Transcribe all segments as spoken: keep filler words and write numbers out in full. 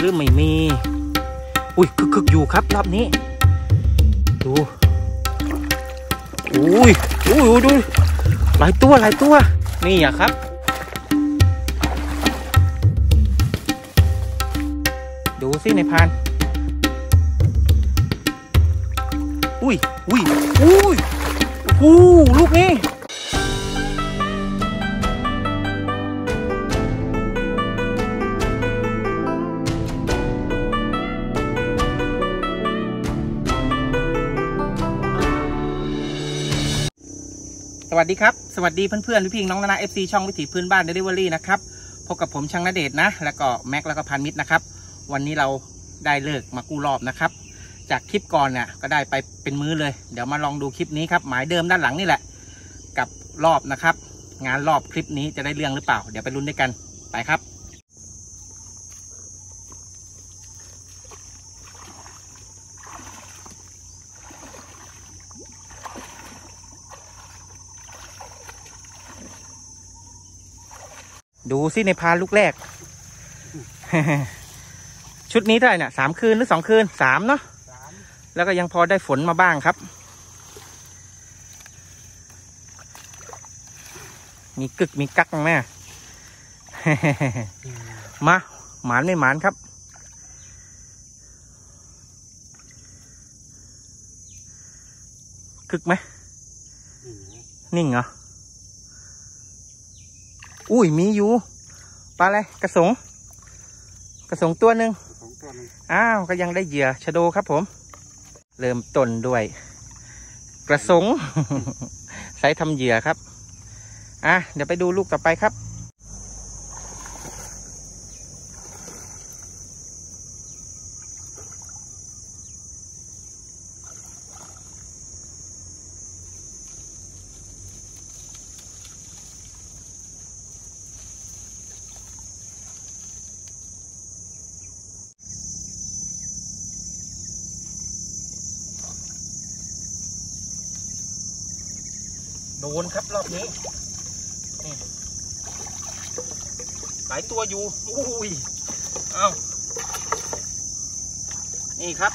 รือไม่มีอุ้ยคึกๆอยู่ครับรอบนี้ดูอุ้ยอุ้ยดูหลายตัวหลายตัวนี่อ่ะครับดูสิในพานอุ้ยอุ้ยอุ้ยโอ้ลูกนี้สวัสดีครับสวัสดีเพื่อนๆพี่ๆน้องนานา เอฟ ซี ช่องวิถีพื้นบ้าน เดลิเวอรี่ นะครับพบกับผมช่างณเดชน์นะแล้วก็แม็กแล้วก็พันมิตรนะครับวันนี้เราได้เลิกมากู้รอบนะครับจากคลิปก่อนเนี่ยก็ได้ไปเป็นมื้อเลยเดี๋ยวมาลองดูคลิปนี้ครับหมายเดิมด้านหลังนี่แหละกับรอบนะครับงานรอบคลิปนี้จะได้เรื่องหรือเปล่าเดี๋ยวไปลุ้นด้วยกันไปครับดูสิในพานลูกแรก ชุดนี้เท่าไหร่เนี่ยสามคืนหรือสองคืนสามเนาะแล้วก็ยังพอได้ฝนมาบ้างครับมีกึกมีกักแม่ มาหมานไม่หมานครับกึกไหมนิ่งเหรออุ้ยมีอยู่ปลาอะไรกระสงกระสงตัวหนึ่งอ้าวก็ยังได้เหยื่อชะโดครับผมเริ่มต้นด้วยกระสง ใช้ทำเหยื่อครับอ่ะเดี๋ยวไปดูลูกต่อไปครับโดนครับรอบนี้นี่หลายตัวอยู่อุ้ยอ้าวนี่ครับ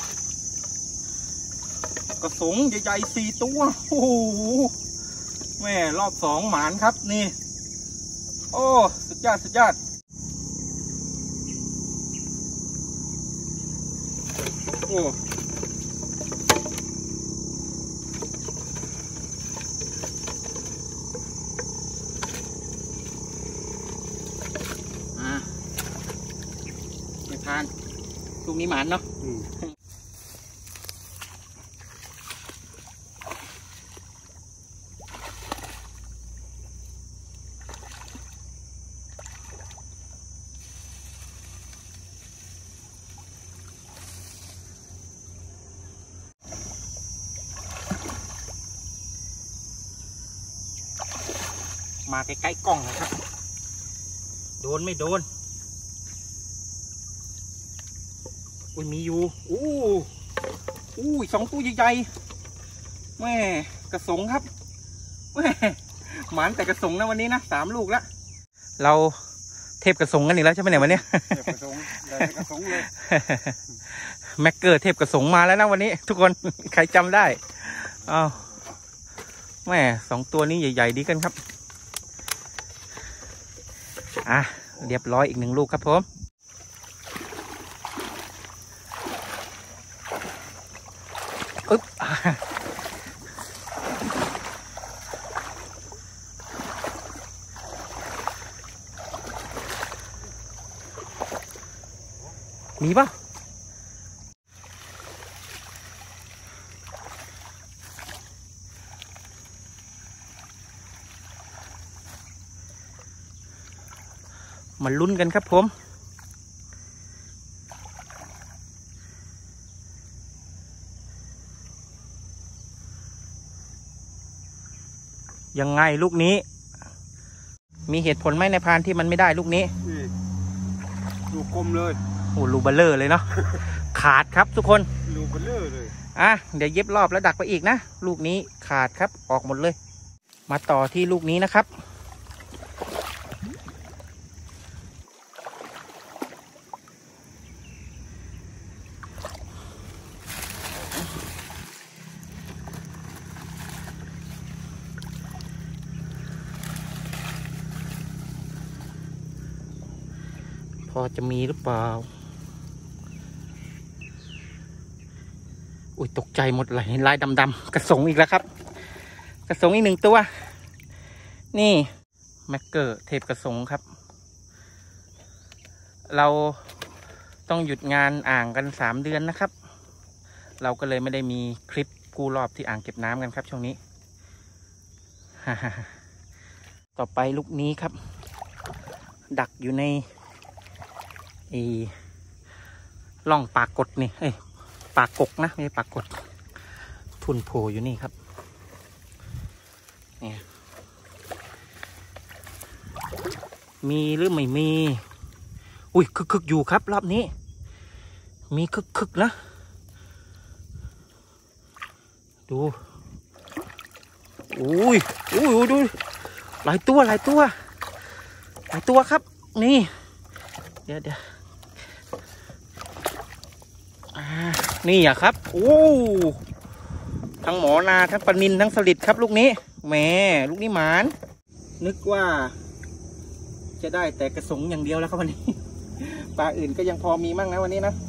กระสงใหญ่ๆสี่ตัวโอ้โหแม่รอบสองหมานครับนี่โอ้สุดยอดสุดยอดโอ้ลูกนี้หมานเนาะมาใกล้ๆกล้องนะครับโดนไม่โดนอุ้ยมีอยู่อู้อู้สองตัวใหญ่ๆแม่กระสงครับแม่หมานแต่กระสงนะวันนี้นะสามลูกละเราเทพกระสงกันอีกแล้วใช่ไหมเนี่ยวันนี้เทพกระสงเลยกระสงเลยแม็กเกอร์เทพกระสงมาแล้วนะวันนี้ทุกคนใครจำได้อ้าวแม่สองตัวนี้ใหญ่ๆดีกันครับอ่ะเรียบร้อยอีกหนึ่งลูกครับผมอึ๊บมีป่ะมาลุ้นกันครับผมยังไงลูกนี้มีเหตุผลไหมในพานที่มันไม่ได้ลูกนี้ลูกกลมเลยโอ้ลูกเบลเลอร์เลยเนาะ ขาดครับทุกคนลูกเบลเลอร์เลยอ่ะเดี๋ยวเย็บรอบแล้วดักไปอีกนะลูกนี้ขาดครับออกหมดเลยมาต่อที่ลูกนี้นะครับอจะมีหรือเปล่าอุ้ยตกใจหมดเลยลายดำๆกระสงอีกแล้วครับกระสงอีกหนึ่งตัวนี่แม็กเกอร์เทปกระสงครับเราต้องหยุดงานอ่างกันสามเดือนนะครับเราก็เลยไม่ได้มีคลิปกู้รอบที่อ่างเก็บน้ำกันครับช่วงนี้ ต่อไปลูกนี้ครับดักอยู่ในไอ้ร่องปากกดนี่เอ้ยปากกกนะไม่ใช่ปากกดทุนโผล่อยู่นี่ครับเนี่ยมีหรือไม่มีอุ้ยคึกๆอยู่ครับรอบนี้มีคึกๆนะดูอุ้ยอุ้ยดูหลายตัวหลายตัวหลายตัวครับนี่เดี๋ยวเดี๋ยวนี่อ่ะครับโอ้ทั้งหมอนาทั้งปลานิลทั้งสลิดครับลูกนี้แหมลูกนี้หมานนึกว่าจะได้แต่กระสงอย่างเดียวแล้วครับวันนี้ปลาอื่นก็ยังพอมีมั่งนะวันนี้นะ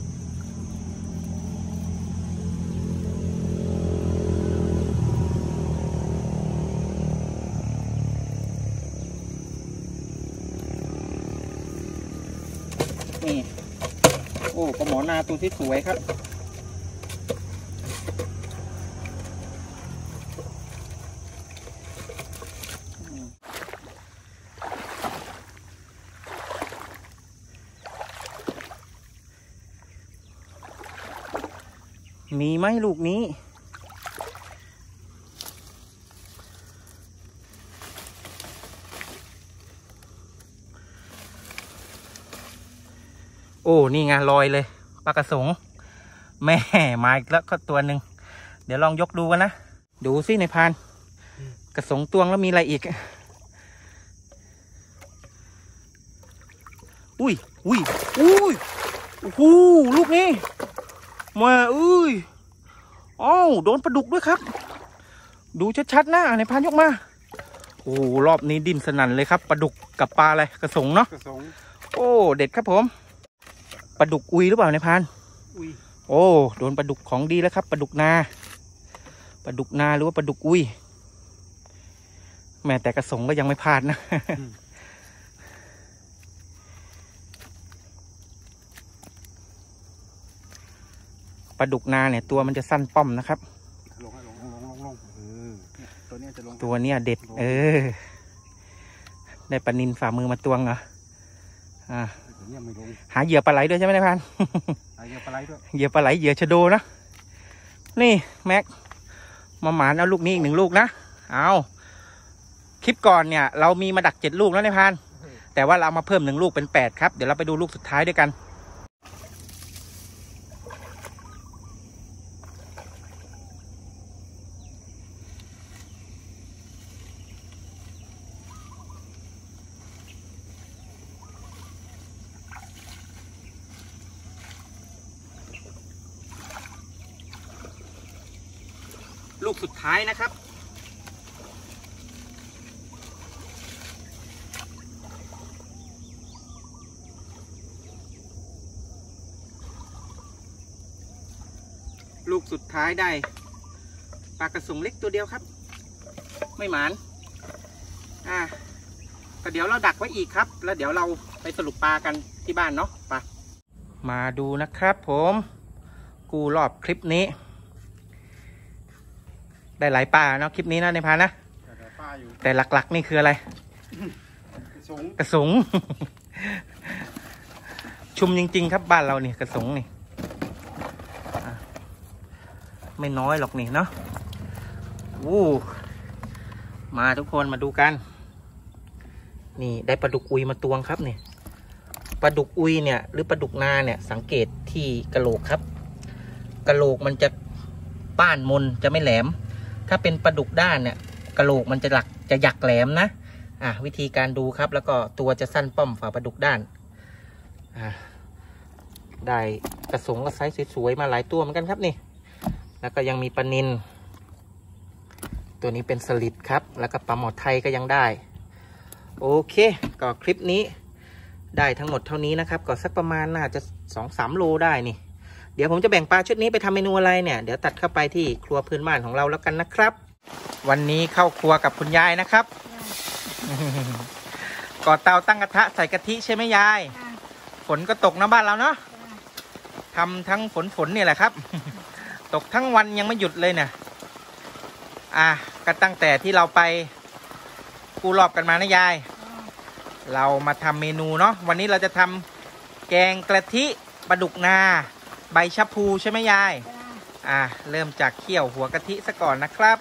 นี่โอ้ปลาหมอนาตัวที่สวยครับมีไหมลูกนี้โอ้นี่ไงลอยเลยปลากระสงแม่มาอีกแล้วก็ตัวหนึ่งเดี๋ยวลองยกดูกันนะดูสิในพานกระสงตวงแล้วมีอะไรอีกอุ้ยอุ้ยอุ้ยโอ้โหลูกนี้มาอุ้ยอ้าวโดนปลาดุกด้วยครับดูชัดๆนะในพานยกมาโอ้รอบนี้ดิ้นสนั่นเลยครับปลาดุกกับปลาอะไรกระสงเนาะกระสงโอ้เด็ดครับผมปลาดุกอุยหรือเปล่าในพานอุยโอ้โดนปลาดุกของดีแล้วครับปลาดุกนาปลาดุกนาหรือว่าปลาดุกอุยแม้แต่กระสงก็ยังไม่พลาดนะปลาดุกนาเนี่ยตัวมันจะสั้นป้อมนะครับลงลงลงลงลงเออตัวเนี้ยจะลงตัวเนี้ยเด็ดเออได้ปลานิลฝ่ามือมาตวงเหรออ่าหาเหยื่อปลาไหลด้วยใช่ไหมนายพันหาเหยื่อปลาไหลด้วยเหยื่อปลาไหลเหยื่อชะโดนะนี่แม็กมาหมานเอาลูกนี้อีกหนึ่งลูกนะเอาคลิปก่อนเนี่ยเรามีมาดักเจ็ดลูกแล้วนายพันแต่ว่าเราเอามาเพิ่มหนึ่งลูกเป็นแปดครับเดี๋ยวเราไปดูลูกสุดท้ายด้วยกันลูกสุดท้ายนะครับลูกสุดท้ายได้ปลากระสงเล็กตัวเดียวครับไม่หมานอ่าก็เดี๋ยวเราดักไว้อีกครับแล้วเดี๋ยวเราไปสรุปปลากันที่บ้านเนาะไปมาดูนะครับผมกูรอบคลิปนี้ได้หลายปลาเนาะคลิปนี้นะในพานนะแต่หลักๆนี่คืออะไรกระสงกระสง ชุมจริงๆครับบ้านเราเนี่ยกระสงนี่ไม่น้อยหรอกนี่เนาะวู้มาทุกคนมาดูกันนี่ได้ปลาดุกอุยมาตวงครับเนี่ยปลาดุกอุยเนี่ยหรือปลาดุกนาเนี่ยสังเกตที่กระโหลกครับกระโหลกมันจะป้านมนจะไม่แหลมถ้าเป็นปลาดุกด้านเนี่ยกระโหลกมันจะหลักจะหยักแหลมนะอ่ะวิธีการดูครับแล้วก็ตัวจะสั้นป้อมฝ่าปลาดุกด้านอ่ะได้กระสงกระไซส์สวยๆมาหลายตัวเหมือนกันครับนี่แล้วก็ยังมีปลานิลตัวนี้เป็นสลิดครับแล้วก็ปลาหมอไทยก็ยังได้โอเคก็คลิปนี้ได้ทั้งหมดเท่านี้นะครับก็สักประมาณน่าจะสองสามโลได้นี่เดี๋ยวผมจะแบ่งปลาชุดนี้ไปทำเมนูอะไรเนี่ยเดี๋ยวตัดเข้าไปที่ครัวพื้นบ้านของเราแล้วกันนะครับวันนี้เข้าครัวกับคุณยายนะครับก่อเตาตั้งกระทะใส่กะทิใช่ไหมยายฝนก็ตกนะบ้านเราเนาะทำทั้งฝนฝนนี่แหละครับตกทั้งวันยังไม่หยุดเลยเนี่ยอ่ะก็ตั้งแต่ที่เราไปกูรอบกันมานะยายเรามาทำเมนูเนาะวันนี้เราจะทำแกงกะทิปลาดุกนาใบชะพูใช่ไหมยายอ่ะเริ่มจากเคี่ยวหัวกะทิซะก่อนนะครับ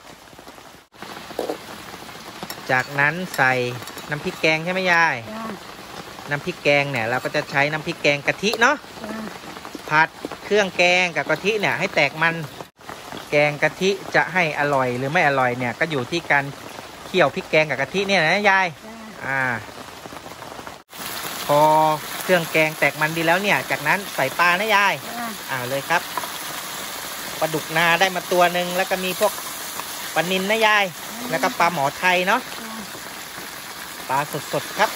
จากนั้นใส่น้ำพริกแกงใช่ไหมยายน้ำพริกแกงเนี่ยเราก็จะใช้น้ำพริกแกงกะทิเนาะผัดเครื่องแกงกับกะทิเนี่ยให้แตกมันแกงกะทิจะให้อร่อยหรือไม่อร่อยเนี่ยก็อยู่ที่การเคี่ยวพริกแกงกับกะทิเนี่ยนะยายอ่าพอเครื่องแกงแตกมันดีแล้วเนี่ยจากนั้นใส่ปลานะยายอ่าเลยครับปลาดุกนาได้มาตัวหนึ่งแล้วก็มีพวกปลานิลนะยายแล้วก็ปลาหมอไทยเนาะปลาสดๆครับ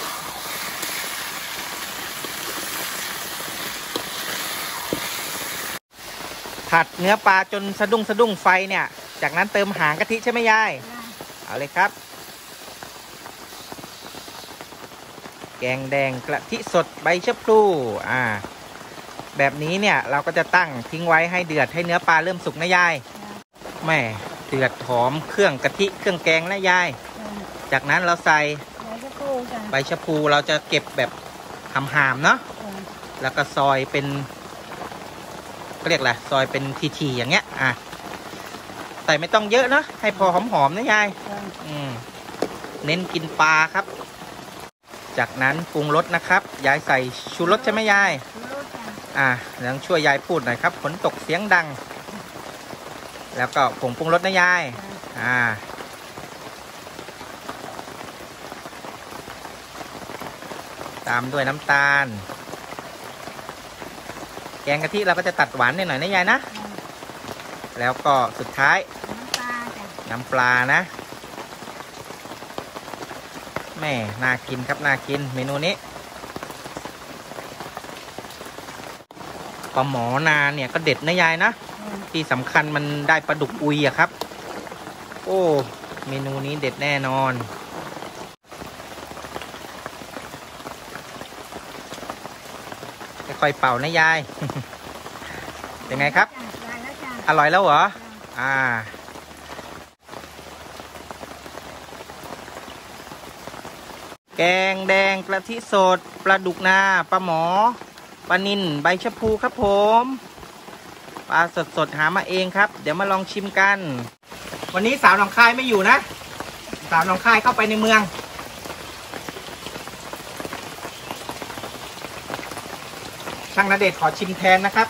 ผัดเนื้อปลาจนสะดุ้งสะดุ้งไฟเนี่ยจากนั้นเติมหางกะทิใช่ไหมยายเอาเลยครับแกงแดงกะทิสดใบชะพลูอ่าแบบนี้เนี่ยเราก็จะตั้งทิ้งไว้ให้เดือดให้เนื้อปลาเริ่มสุกนะยายแม่เดือดหอมเครื่องกะทิเครื่องแกงนะยายจากนั้นเราใส่ใบชะพลูเราจะเก็บแบบหำๆเนาะแล้วก็ซอยเป็นเรียกอะไรซอยเป็นทีๆอย่างเงี้ยอ่ะใส่ไม่ต้องเยอะนะให้พอหอมๆนะยายอืมเน้นกินปลาครับจากนั้นปรุงรสนะครับยายใส่ชูรสใช่ไหมยายอ่ะเดี๋ยวช่วยยายพูดหน่อยครับฝนตกเสียงดังแล้วก็ผงปรุงรสนะยายอ่าตามด้วยน้ำตาลแกงกะทิเราก็จะตัดหวานหน่อยนะยายนะแล้วก็สุดท้ายน้ำปลานะแม่น่ากินครับน่ากินเมนูนี้ปลาหมอนาเนี่ยก็เด็ดนะยายนะที่สำคัญมันได้ปลาดุกอุยอะครับโอ้เมนูนี้เด็ดแน่นอนค่อยๆเป่านะยายเป็นไงครับอร่อยแล้วเหรออ่าแกงแดงกะทิสดปลาดุกนาปลาหมอปลานิลใบชะพูครับผมปลาสดๆหามาเองครับเดี๋ยวมาลองชิมกันวันนี้สาวหนองคายไม่อยู่นะสาวหนองคายเข้าไปในเมืองช่างณเดชน์ขอชิมแทนนะครับ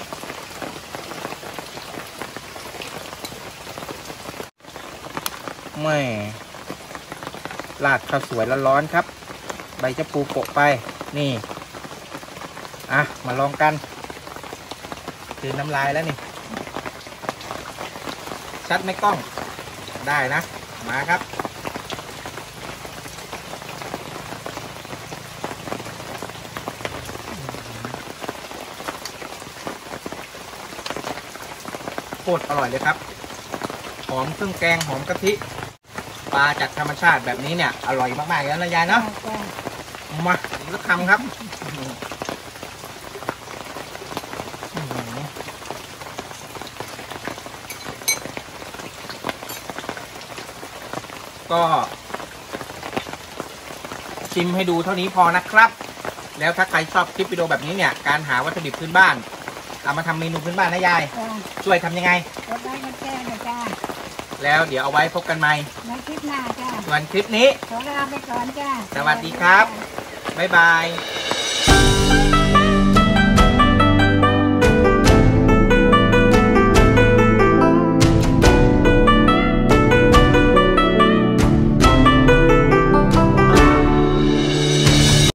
แม่ราดข้าวสวยร้อนๆครับใบชะพูโปะไปนี่อ่ะมาลองกันคือน้ำลายแล้วนี่ชัดไหมกล้องได้นะมาครับโคตรอร่อยเลยครับหอมเครื่องแกงหอมกะทิปลาจากธรรมชาติแบบนี้เนี่ยอร่อยมากๆแล้วนะยายเนาะมาอีกสักคำครับก็ชิมให้ดูเท่านี้พอนะครับแล้วถ้าใครชอบคลิปวิดีโอแบบนี้เนี่ยการหาวัตถุดิบพื้นบ้านเอามาทำเมนูพื้นบ้านนะยายช่วยทำยังไงกดไลค์กดแชร์นะจ้าแล้วเดี๋ยวเอาไว้พบกันใหม่ในคลิปหน้าจ้าส่วนคลิปนี้ขอลาไปก่อนจ้าสวัสดีครับบ๊ายบาย